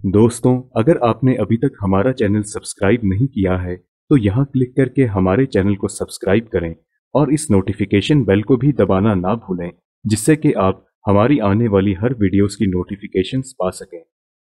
दोस्तों, अगर आपने अभी तक हमारा चैनल सब्सक्राइब नहीं किया है तो यहाँ क्लिक करके हमारे चैनल को सब्सक्राइब करें और इस नोटिफिकेशन बेल को भी दबाना ना भूलें, जिससे कि आप हमारी आने वाली हर वीडियोस की नोटिफिकेशंस पा सकें।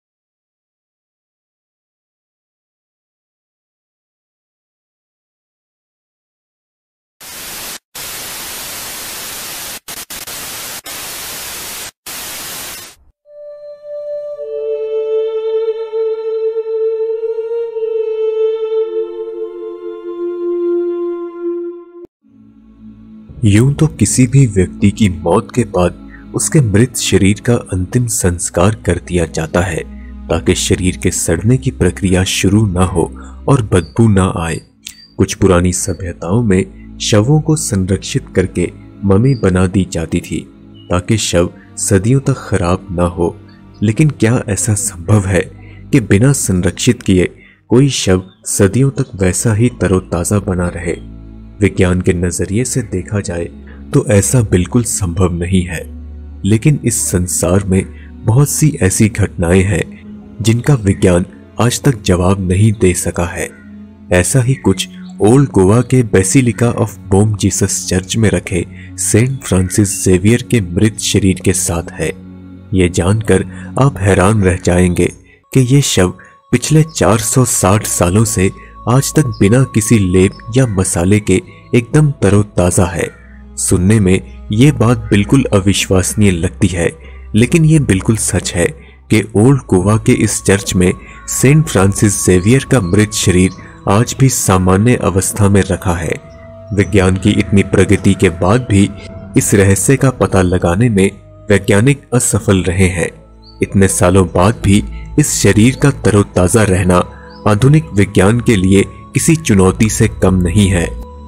यूं तो किसी भी व्यक्ति की मौत के बाद उसके मृत शरीर का अंतिम संस्कार कर दिया जाता है ताकि शरीर के सड़ने की प्रक्रिया शुरू ना हो और बदबू ना आए। कुछ पुरानी सभ्यताओं में शवों को संरक्षित करके ममी बना दी जाती थी ताकि शव सदियों तक खराब ना हो। लेकिन क्या ऐसा संभव है कि बिना संरक्षित किए कोई शव सदियों तक वैसा ही तरोताजा बना रहे? विज्ञान के नजरिए से देखा जाए तो ऐसा बिल्कुल संभव नहीं है, लेकिन इस संसार में बहुत सी ऐसी घटनाएं हैं जिनका विज्ञान आज तक जवाब नहीं दे सका है। ऐसा ही कुछ ओल्ड गोवा के basilica of Bom Jesus church में रखे सेंट फ्रांसिस जेवियर के मृत शरीर के साथ है। ये जानकर आप हैरान रह जाएंगे कि ये शव पिछले 460 सालों से आज तक बिना किसी लेप या मसाले के एकदम तरोताजा है। सुनने में ये बात बिल्कुल अविश्वसनीय लगती है, लेकिन ये बिल्कुल सच है कि ओल्ड गोवा के इस चर्च में सेंट फ्रांसिस जेवियर का मृत शरीर आज भी सामान्य अवस्था में रखा है। विज्ञान की इतनी प्रगति के बाद भी इस रहस्य का पता लगाने में वैज्ञानिक असफल रहे हैं। इतने सालों बाद भी इस शरीर का तरोताजा रहना आधुनिक विज्ञान के लिए किसी चुनौती से कम नहीं है।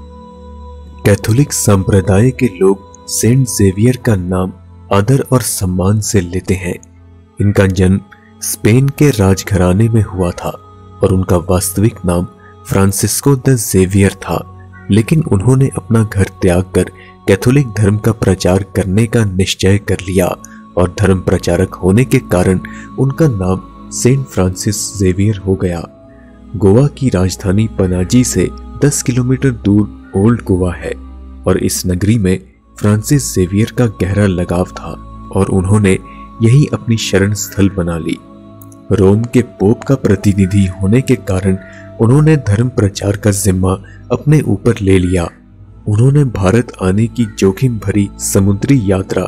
कैथोलिक संप्रदाय के लोग सेंट जेवियर का नाम आदर और सम्मान से लेते हैं। इनका जन्म स्पेन के राजघराने में हुआ था और उनका वास्तविक नाम फ्रांसिस्को द जेवियर था, लेकिन उन्होंने अपना घर त्याग कर कैथोलिक धर्म का प्रचार करने का निश्चय कर लिया और धर्म प्रचारक होने के कारण उनका नाम सेंट फ्रांसिस जेवियर हो गया। गोवा की राजधानी पनाजी से 10 किलोमीटर दूर ओल्ड गोवा है और इस नगरी में फ्रांसिस जेवियर का गहरा लगाव था और उन्होंने यही अपनी शरण स्थल बना ली। रोम के पोप का प्रतिनिधि होने के कारण उन्होंने धर्म प्रचार का जिम्मा अपने ऊपर ले लिया। उन्होंने भारत आने की जोखिम भरी समुद्री यात्रा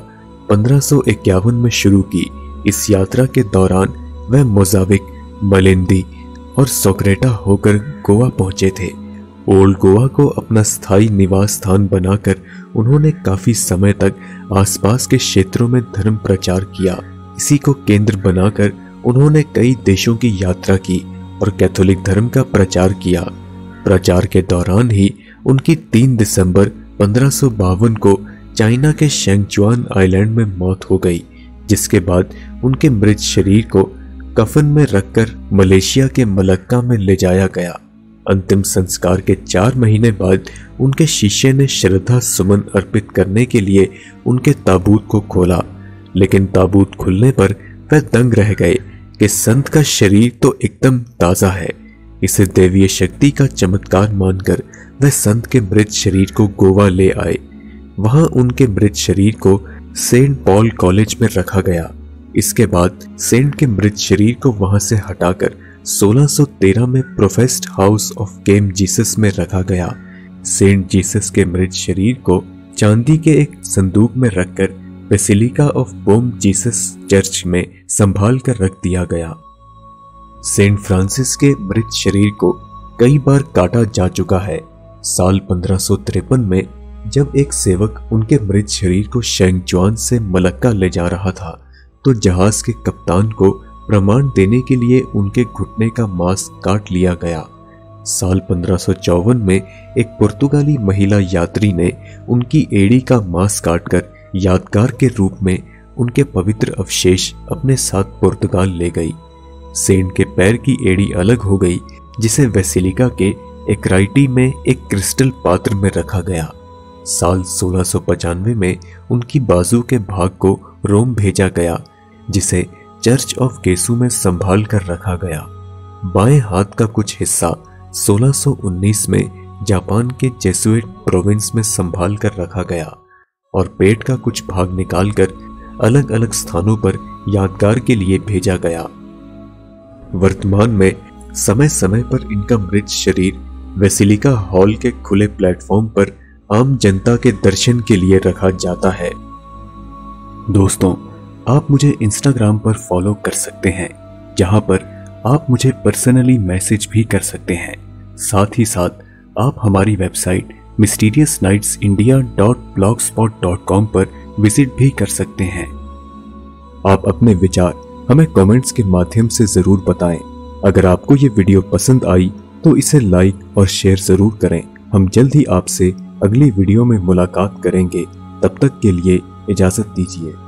1551 में शुरू की। इस यात्रा के दौरान वह मोजाविक, मलेंदी और सोक्रेटा होकर गोवा पहुंचे थे। ओल्ड गोवा को अपना स्थायी निवास स्थान बनाकर उन्होंने काफी समय तक आसपास के क्षेत्रों में धर्म प्रचार किया। इसी को केंद्र बनाकर उन्होंने कई देशों की यात्रा की और कैथोलिक धर्म का प्रचार किया। प्रचार के दौरान ही उनकी 3 दिसंबर 1552 को चाइना के शेंगचुआन आइलैंड में मौत हो गई, जिसके बाद उनके मृत शरीर को कफन में रखकर मलेशिया के मलक्का में ले जाया गया। अंतिम संस्कार के 4 महीने बाद उनके शिष्य ने श्रद्धा सुमन अर्पित करने के लिए उनके ताबूत को खोला, लेकिन ताबूत खुलने पर वह दंग रह गए कि संत का शरीर तो एकदम ताजा है। इसे देवीय शक्ति का चमत्कार मानकर वह संत के मृत शरीर को गोवा ले आए। वहां उनके मृत शरीर को सेंट पॉल कॉलेज में रखा गया। इसके बाद सेंट के मृत शरीर को वहां से हटाकर 1613 में प्रोफेस्ड हाउस ऑफ केम जीसस में रखा गया। सेंट जीसस के मृत शरीर को चांदी के एक संदूक में रखकर basilica of Bom Jesus church में संभाल कर रख दिया गया। सेंट फ्रांसिस के मृत शरीर को कई बार काटा जा चुका है। साल 1553 में जब एक सेवक उनके मृत शरीर को शेंगचुआन से मलक्का ले जा रहा था तो जहाज के कप्तान को प्रमाण देने के लिए उनके घुटने का मांस काट लिया गया। साल 1554 में एक पुर्तगाली महिला यात्री ने उनकी एड़ी का मांस काटकर यादगार के रूप में उनके पवित्र अवशेष अपने साथ पुर्तगाल ले गई। सेंट के पैर की एड़ी अलग हो गई, जिसे बेसिलिका के एक्राइटी में एक क्रिस्टल पात्र में रखा गया। साल 1695 में उनकी बाजू के भाग को रोम भेजा गया, जिसे चर्च ऑफ गेसु में संभाल कर रखा गया। बाएं हाथ का कुछ हिस्सा 1619 में जापान के जेसुइट प्रोविंस में संभाल कर रखा गया और पेट का कुछ भाग निकालकर अलग अलग स्थानों पर यादगार के लिए भेजा गया। वर्तमान में समय समय पर इनका मृत शरीर बेसिलिका हॉल के खुले प्लेटफॉर्म पर आम जनता के दर्शन के लिए रखा जाता है। दोस्तों, आप मुझे इंस्टाग्राम पर फॉलो कर सकते हैं, जहां पर आप मुझे पर्सनली मैसेज भी कर सकते हैं। साथ ही साथ आप हमारी वेबसाइट mysteriousnightsindia.blogspot.com पर विजिट भी कर सकते हैं। आप अपने विचार हमें कमेंट्स के माध्यम से जरूर बताएं। अगर आपको ये वीडियो पसंद आई तो इसे लाइक और शेयर जरूर करें। हम जल्द ही आपसे अगली वीडियो में मुलाकात करेंगे। तब तक के लिए इजाजत दीजिए।